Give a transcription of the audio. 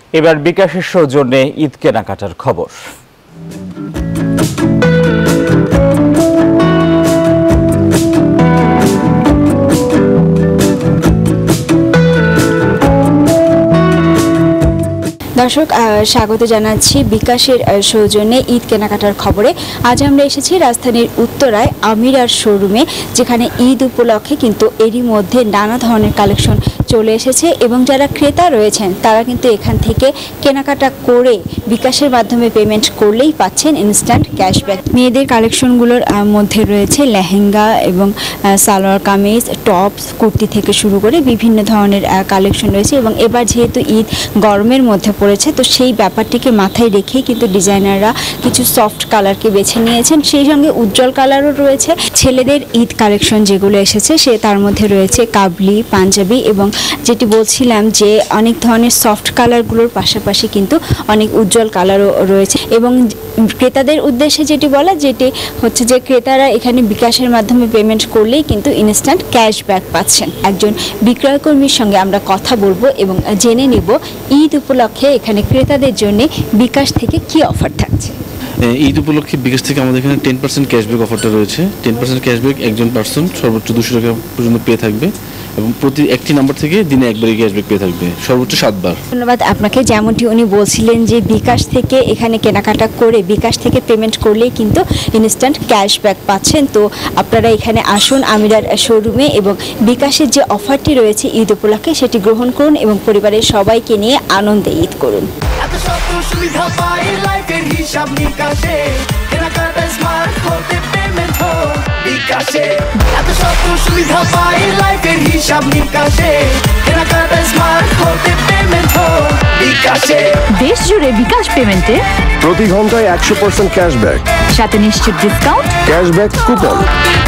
এবার বিকাশের সৌজন্যে ঈদ কেনাকাটার খবর। দর্শক স্বাগত জানাচ্ছি বিকাশের সৌজন্যে ঈদ কেনাকাটার খবরে। আজ আমরা এসেছি রাজধানীর উত্তরায় আমিরার শোরুমে, যেখানে ঈদ উপলক্ষে কিন্তু এরই মধ্যে নানা ধরনের কালেকশন চলে এসেছে এবং যারা ক্রেতা রয়েছেন তারা কিন্তু এখান থেকে কেনাকাটা করে বিকাশের মাধ্যমে পেমেন্ট করলেই পাচ্ছেন ইনস্ট্যান্ট ক্যাশব্যাক। মেয়েদের কালেকশনগুলোর মধ্যে রয়েছে লেহেঙ্গা এবং সালোয়ার কামিজ, টপস, কুর্তি থেকে শুরু করে বিভিন্ন ধরনের কালেকশন রয়েছে এবং এবার যেহেতু ঈদ গরমের মধ্যে পড়েছে, তো সেই ব্যাপারটিকে মাথায় রেখেই কিন্তু ডিজাইনাররা কিছু সফট কালারকে বেছে নিয়েছেন, সেই সঙ্গে উজ্জ্বল কালারও রয়েছে। ছেলেদের ঈদ কালেকশন যেগুলো এসেছে তার মধ্যে রয়েছে কাবলি, পাঞ্জাবি এবং যেটি বলছিলাম যে অনেক ধরনের সফট কালারগুলোর পাশাপাশি কিন্তু অনেক উজ্জ্বল কালারও রয়েছে। এবং ক্রেতাদের উদ্দেশ্যে যেটি বলা, যেটি হচ্ছে যে ক্রেতারা এখানে বিকাশের মাধ্যমে পেমেন্ট করলেই কিন্তু ইনস্ট্যান্ট ক্যাশব্যাক পাচ্ছেন। একজন বিক্রয়কর্মীর সঙ্গে আমরা কথা বলবো এবং জেনে নিব ঈদ উপলক্ষে এখানে ক্রেতাদের জন্য বিকাশ থেকে কি অফার থাকছে। ঈদ উপলক্ষে বিকাশ থেকে আমাদের এখানে 10% ক্যাশব্যাক অফারটা রয়েছে। 10% ক্যাশব্যাক একজন পার্সন সর্বোচ্চ 200 টাকা পর্যন্ত পেয়ে থাকবে এবং প্রতি একটি নাম্বার থেকে দিনে একবারই ক্যাশব্যাক পেয়ে থাকবে, সর্বোচ্চ 7 বার। ধন্যবাদ আপনাকে। যেমনটি উনি বলছিলেন যে বিকাশ থেকে এখানে কেনাকাটা করে বিকাশ থেকে পেমেন্ট করলেই কিন্তু ইনস্ট্যান্ট ক্যাশব্যাক পাচ্ছেন। তো আপনারা এখানে আসুন আমিরার শোরুমে এবং বিকাশের যে অফারটি রয়েছে ঈদ উপলক্ষে সেটি গ্রহণ করুন এবং পরিবারের সবাইকে নিয়ে আনন্দে ঈদ করুন। দেশ জুড়ে বিকাশ পেমেন্টে প্রতি ঘন্টায় 100% ক্যাশব্যাক, সাথে নিশ্চিত ডিসকাউন্ট, ক্যাশব্যাক কুপন।